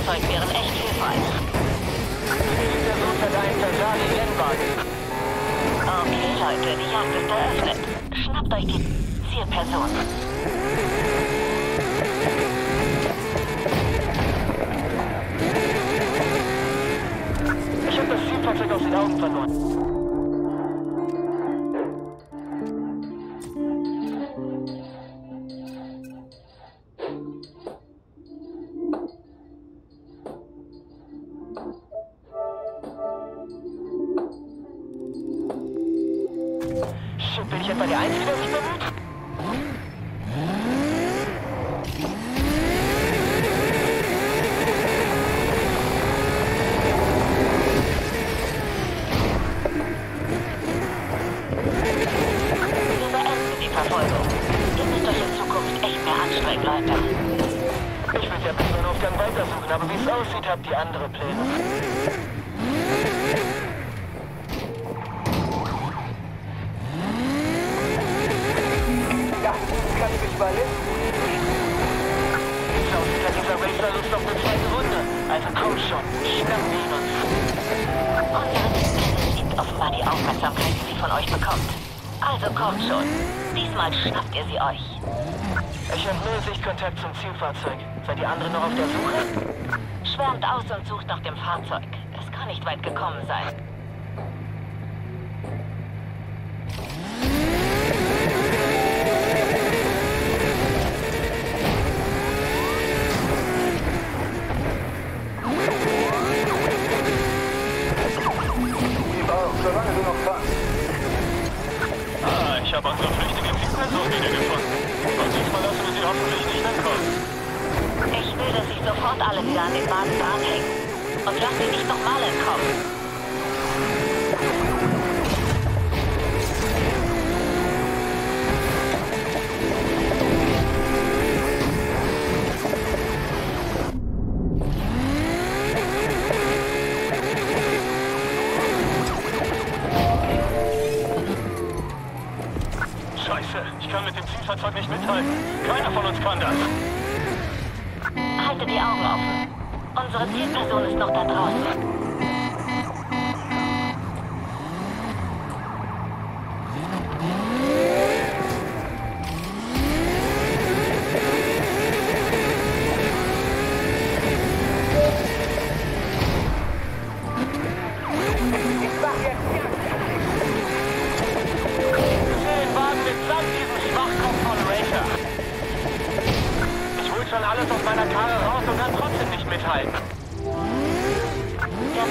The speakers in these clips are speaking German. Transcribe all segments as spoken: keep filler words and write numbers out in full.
Fahrzeug wären echt hilfreich. Die Person hat einen Ferrari-Rennwagen. Okay, Leute, die Jagd ist eröffnet. Schnappt euch die Zielperson. Ich habe das Zielfahrzeug aus den Augen verloren. Shit, bin ich etwa der Einzige, der sich bemüht? Wir beenden die Verfolgung. Ihr müsst euch in Zukunft echt mehr anstrengen, Leute. Ich will der Personenaufgang weitersuchen, aber wie es aussieht, habt ihr andere Pläne. Ja, kann ich mich mal hin? Wie es aussieht, hat dieser Racer Lust auf eine zweite Runde. Also komm schon, schnappen wir ihn uns. Unsere Disziplin liebt offenbar die Aufmerksamkeit, die sie von euch bekommt. Also kommt schon. Diesmal schnappt ihr sie euch. Ich habe null Sichtkontakt zum Zielfahrzeug. Seid ihr anderen noch auf der Suche? Schwärmt aus und sucht nach dem Fahrzeug. Es kann nicht weit gekommen sein. Solange du noch fahren. Ah, ich habe unsere flüchtige Zielperson wiedergefunden. Und diesmal lassen wir sie hoffentlich nicht entkommen. Ich will, dass sich sofort alle wieder an den Wagen dranhängen. Und lasst sie nicht nochmal entkommen. Scheiße, ich kann mit dem Zielfahrzeug nicht mithalten. Keiner von uns kann das. Haltet die Augen offen. Unsere Zielperson ist noch da draußen. Alles aus meiner Karre raus und kann trotzdem nicht mithalten. Der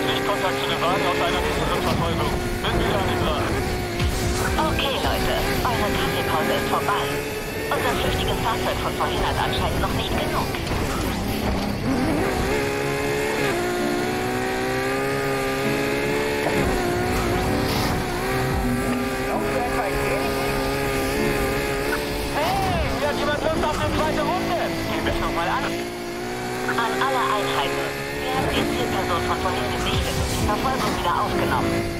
Sichtkontakt zu den Wagen aus einer mittleren Verfolgung. Bin wieder an den Dran. Okay, Leute, eure Kaffeepause ist vorbei. Unser flüchtiges Fahrzeug von vorhin hat anscheinend noch nicht genug. Hey, hier hat jemand Lust auf eine zweite Runde. Gehen wir es nochmal an. An alle Einheiten. Wir haben die Zielperson von vorhin gesichtet und die Verfolgung wieder aufgenommen.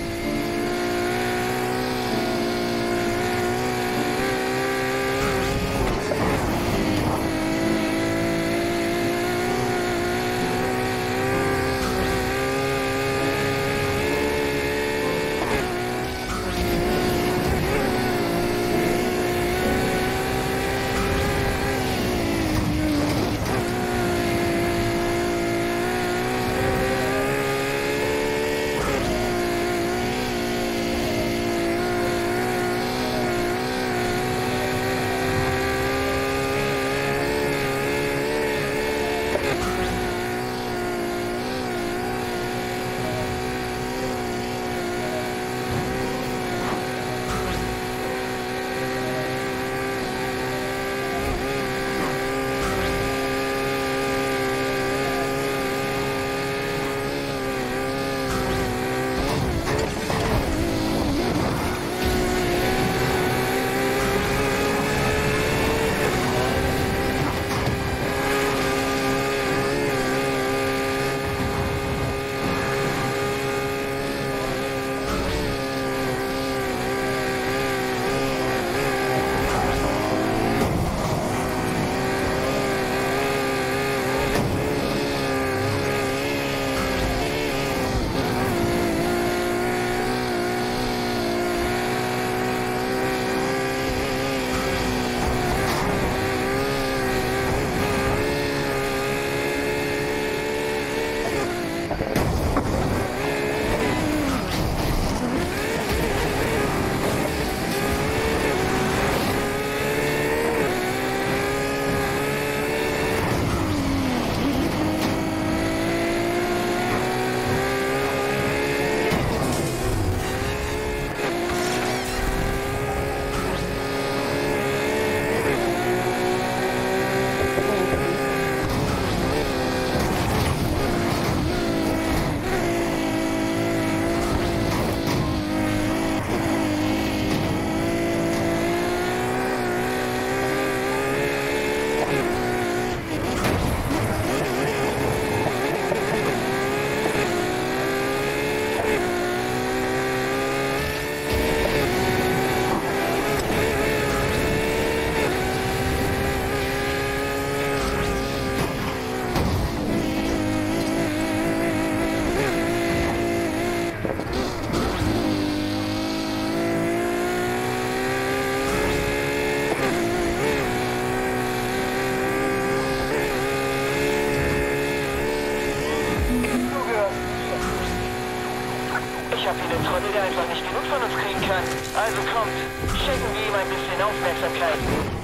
Ich hab hier den Trottel, der einfach nicht genug von uns kriegen kann. Also kommt, schenken wir ihm ein bisschen Aufmerksamkeit.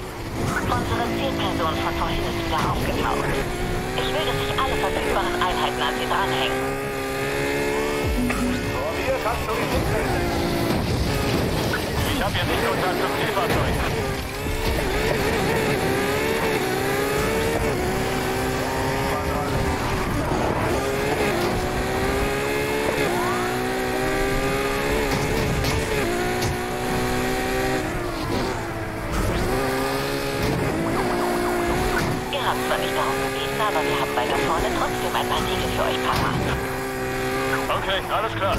Unsere Zielperson von vorhin ist wieder aufgetaucht. Ich will, dass sich alle verfügbaren Einheiten an sie dranhängen. Ich habe jetzt nicht Kontakt zum Zielfahrzeug. Ihr habt zwar nicht darum gebeten, aber wir haben weiter vorne trotzdem ein paar Siegel für euch parat. Okay, alles klar.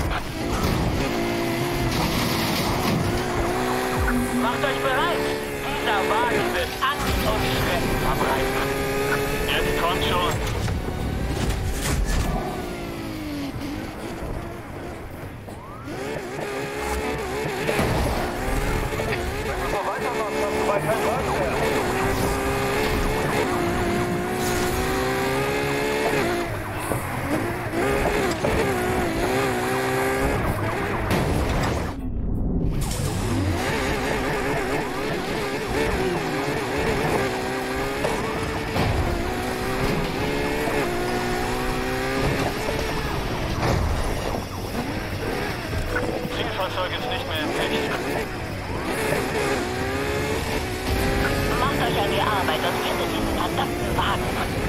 Macht euch bereit! Dieser Wagen wird Angst und Schrecken verbreiten. Jetzt kommt schon. Wenn du so weitermachst, hast du bald keinen Wagen mehr. Fahrzeug ist nicht mehr in Sicht. Macht euch an die Arbeit und findet diesen verdammten Wagen.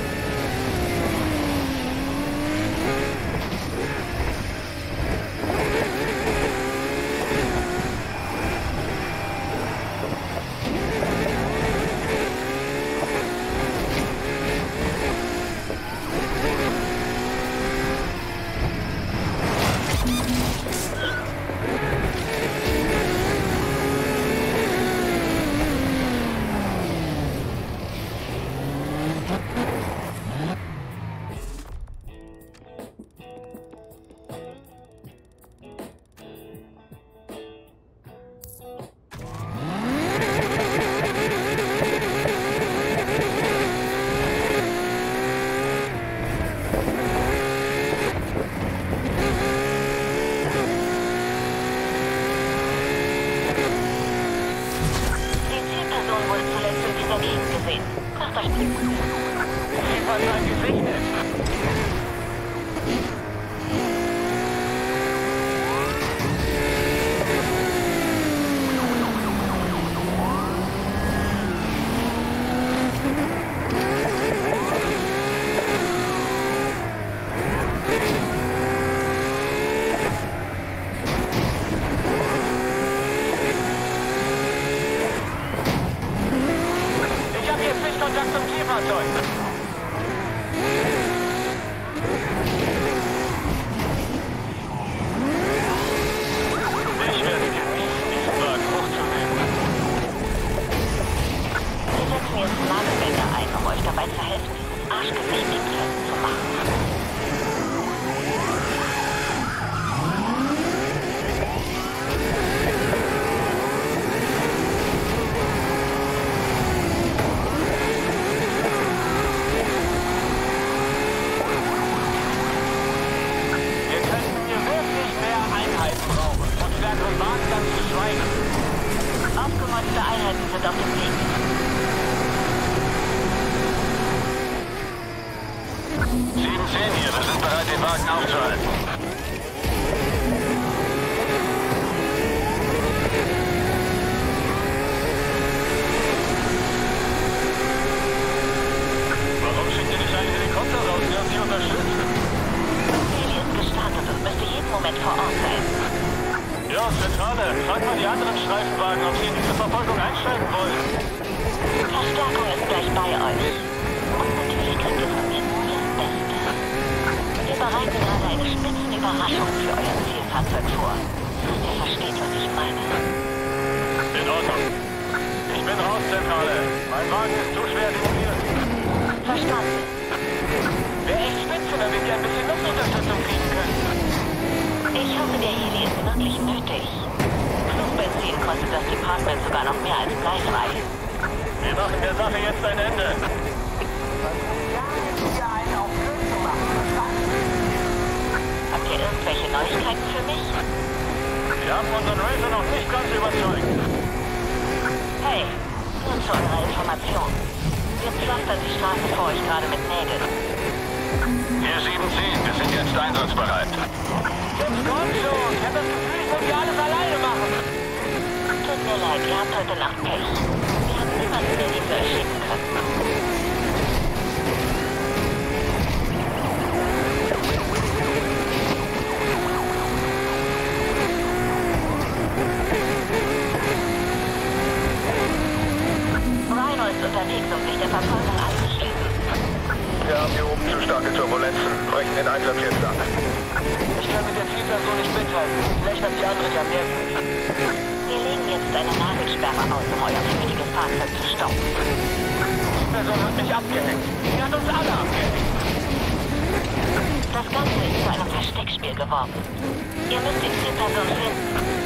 Was sein Gesicht ist. Ich habe jetzt nicht Kontakt zum Zielfahrzeug. Ich werde genießen, diesen Wagen hochzunehmen. Wir setzen jetzt Lagebänder ein, um euch dabei zu helfen, dieses Arschgesicht dingfest zu machen. Aufgemotzte Einheiten sind auf dem Weg. sieben zehn hier, wir sind bereit, den Wagen aufzuhalten. Warum schickt ihr nicht einen Helikopter raus, der uns hier unterstützt? Heli ist gestartet und müsste jeden Moment vor Ort sein. Ja, Zentrale, fragt mal die anderen Streifenwagen, ob sie in diese Verfolgung einsteigen wollen. Verstärkung ist gleich bei euch. Und natürlich kriegt ihr von mir nur das Beste. Wir bereiten gerade eine Spitzenüberraschung für euer Zielfahrzeug vor. Ihr versteht, was ich meine. In Ordnung. Ich bin raus, Zentrale. Mein Wagen ist zu schwer demoliert. Verstanden. Wäre echt spitze, wenn wir hier ein bisschen Luftunterstützung kriegen können. Ich hoffe, der Heli ist wirklich nötig. Flugbenzin kostet das Department sogar noch mehr als bleifrei. Wir machen der Sache jetzt ein Ende. Habt ihr irgendwelche Neuigkeiten für mich? Wir haben unseren Racer noch nicht ganz überzeugt. Hey, nur zu eurer Information. Wir pflastern die Straße vor euch gerade mit Nägeln. Hier sieben zehn, wir sind jetzt einsatzbereit. Jetzt kommt schon. Ich habe das Gefühl, ich muss hier alles alleine machen. Tut mir leid, ihr habt heute Nacht Pech. Wir haben niemanden, der die für euch schicken kann. Rhino ist unterwegs, um sich der Verfolgung anzuschließen. Wir haben hier oben zu starke Turbulenzen. Brechen den Einsatz jetzt ab. Ich kann mit der Zielperson nicht mithalten. Vielleicht hat die andere ja mehr. Wir legen jetzt eine Nagelsperre aus, um euer flüchtiges Fahrzeug zu stoppen. Die Person hat mich abgehängt. Sie hat uns alle abgehängt. Das Ganze ist zu einem Versteckspiel geworden. Ihr müsst die Zielperson finden.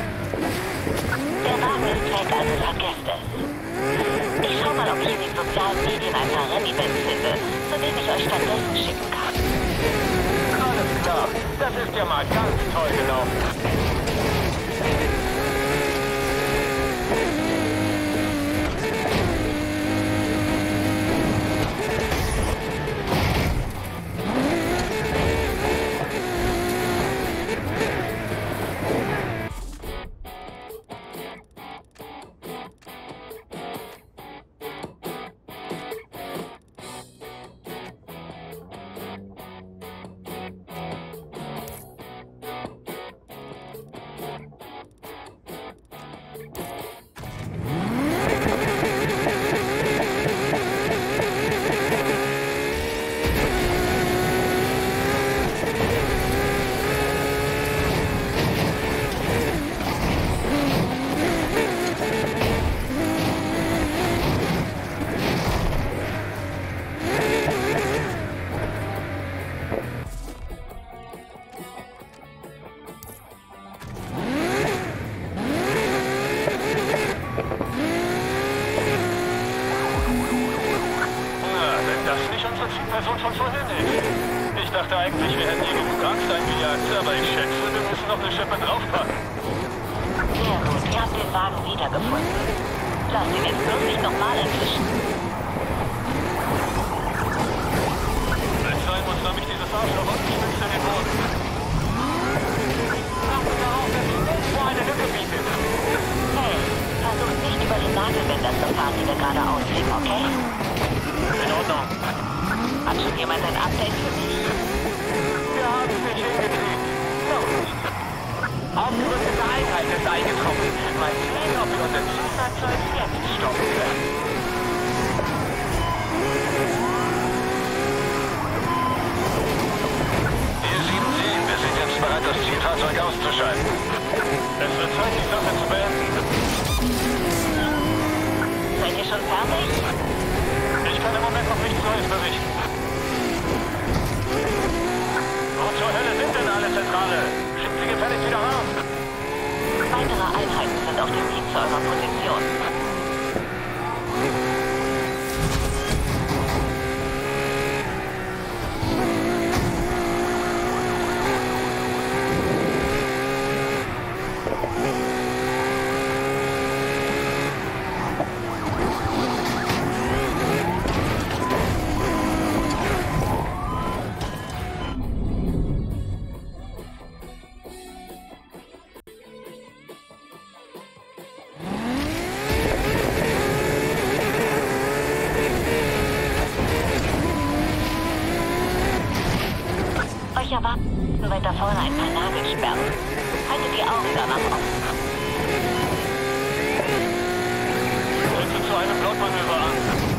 Der Wagen ist weg, also vergesst es. Ich schau mal, ob ich in den sozialen sozialen Medien ein paar Rennevents finde, zu denen ich euch stattdessen schicken kann. Alles klar. Das ist ja mal ganz toll gelaufen. Person von vorhin ist. Ich dachte eigentlich, wir hätten hier genug Angst eingejagt, aber ich schätze, wir müssen noch eine Schippe draufpacken. Sehr gut, ihr habt den Wagen wiedergefunden. Lasst ihn jetzt bloß nicht nochmal entwischen. Wenn es sein muss, nahm ich dieses Arschloch und schwitzt in den Boden. Achte darauf, dass es irgendwo eine Lücke bietet. Hey, versucht nicht über den Nagelbänder zu fahren, die wir gerade auslegen, okay? In Ordnung. Hat schon jemand ein Update für mich? Wir haben es nicht hingekriegt. Noch nicht. Aufgerüstete Einheit ist eingetroffen. Mal sehen, ob wir unser Zielfahrzeug jetzt stoppen können. Hier sieben sieben, wir sind jetzt bereit, das Zielfahrzeug auszuschalten. Es wird Zeit, die Sache zu beenden. Seid ihr schon fertig? Ich kann im Moment noch nichts Neues berichten. Wo zur Hölle sind denn alle Zentrale? Schickt sie gefälligst wieder raus. Weitere Einheiten sind auf dem Weg zu eurer Position. Euch erwarten weiter vorne ein paar Nagelsperren. Haltet die Augen danach offen. Bitte zu einem Blockmanöver an.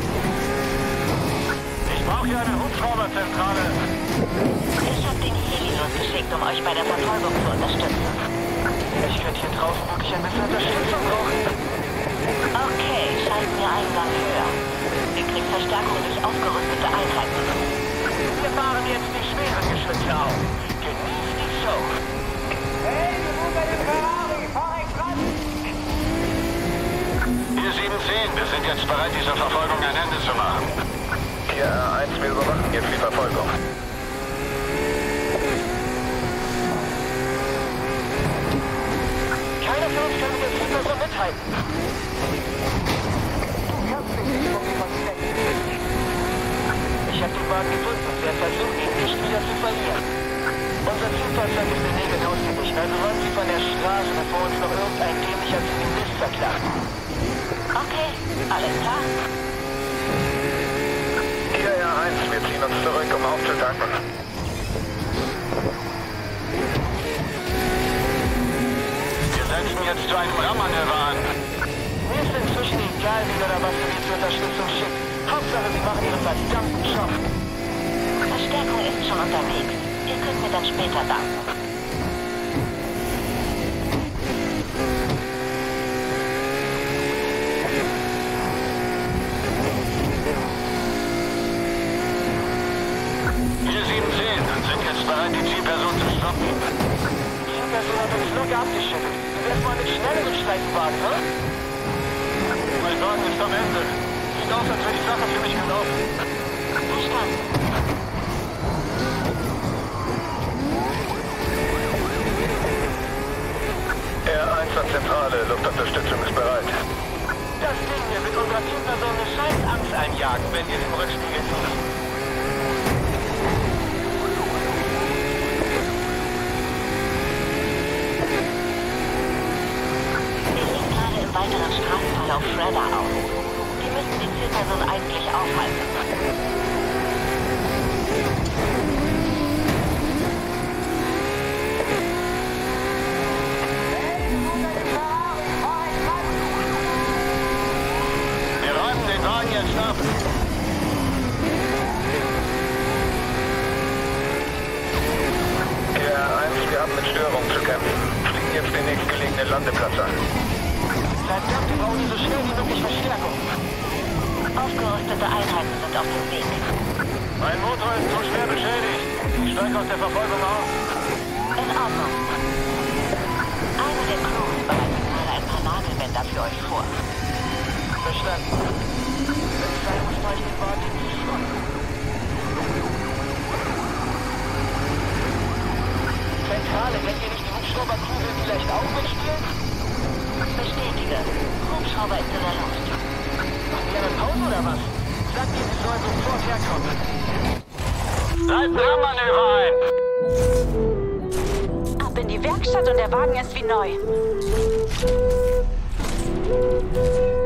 Ich brauche hier eine Hubschrauberzentrale. Ich habe den Heli losgeschickt, um euch bei der Verfolgung zu unterstützen. Ich könnte hier draußen wirklich ein bisschen Unterstützung brauchen. Okay, schalten wir Eingang höher. Ihr kriegt Verstärkung durch aufgerüstete Einheiten. Wir fahren jetzt die schweren Geschütze auf. Genießt die Show. Hey, du musst einen Ferrari, fahr rechts ran! Hier sieben zehn, wir sind jetzt bereit, dieser Verfolgung ein Ende zu machen. Hier R eins, wir überwachen jetzt die Verfolgung. Keiner von uns kann mit der Zielperson mithalten. Du kannst mich nicht von mir verstecken. Ich habe den Wagen gefunden und werde versuchen, ihn nicht wieder zu verlieren. Unser Zielfahrzeug ist in Nägel ausgewichen, also räumen Sie von der Straße, bevor uns noch irgendein dämlicher Zivilist verklagt. Okay, alles klar. Hier R eins, wir ziehen uns zurück, um aufzutanken. Wir setzen jetzt zu einem Rammmanöver an. Mir ist inzwischen egal, wie oder was wir zur Unterstützung schicken. Hauptsache, sie machen ihren verdammten Job. Verstärkung ist schon unterwegs. Ihr könnt mir dann später danken. Hier sieben zehn und sind jetzt bereit, die Zielperson zu stoppen. Die Zielperson hat uns locker abgeschüttelt. Du wärst mal mit schnelleren Streifenwagen, ne? Mein Wagen ist am Ende. sieht aus, als wäre die Sache für mich gelaufen. Verstanden. R eins an Zentrale, Luftunterstützung ist bereit. Das Ding hier wird unserer Zielperson eine scheiß Angst einjagen, wenn wir den Rückspiegel finden. Wir liegen gerade im weiteren Straßenverlauf Shredder auf. Die müssen die Zielperson eigentlich aufhalten. Jetzt ab. R eins, wir haben mit Störungen zu kämpfen. Fliegen jetzt den nächstgelegenen Landeplatz an. Verdammt, wir brauchen so schnell wie möglich Verstärkung. Aufgerüstete Einheiten sind auf dem Weg. Mein Motor ist zu schwer beschädigt. Ich steige aus der Verfolgung aus. In Ordnung. Eine der Crews bereitet gerade ein paar Nagelbänder für euch vor. Verstanden. Sein muss euch den Wagen nicht schrotten. Zentrale, denkt ihr nicht, die Hubschraubercrew will vielleicht auch mitspielen? Bestätige. Hubschrauber ist in der Luft. Machen wir eine Pause oder was? Sagt ihr, sie sollen sofort herkommen. Leiten Manöver ein! Ab in die Werkstatt und der Wagen ist wie neu.